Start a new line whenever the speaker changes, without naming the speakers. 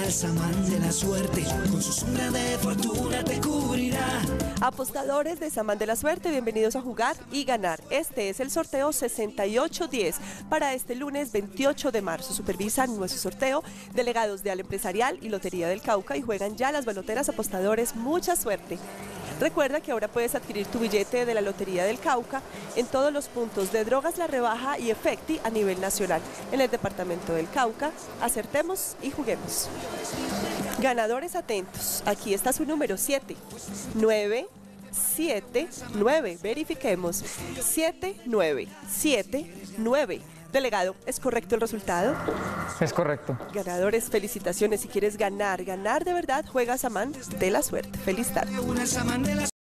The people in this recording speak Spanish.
al Samán de la suerte, con su sombra de fortuna te cubrirá.
Apostadores de Samán de la Suerte, bienvenidos a jugar y ganar. Este es el sorteo 6810 para este lunes 28 de marzo. Supervisan nuestro sorteo delegados de Al Empresarial y Lotería del Cauca y juegan ya las baloteras apostadores. Mucha suerte. Recuerda que ahora puedes adquirir tu billete de la Lotería del Cauca en todos los puntos de Drogas La Rebaja y Efecti a nivel nacional. En el departamento del Cauca, acertemos y juguemos. Ganadores atentos, aquí está su número 7979, verifiquemos, 7979. Delegado, ¿es correcto el resultado?
Es correcto.
Ganadores, felicitaciones. Si quieres ganar de verdad, juega Samán de la Suerte. Feliz tarde.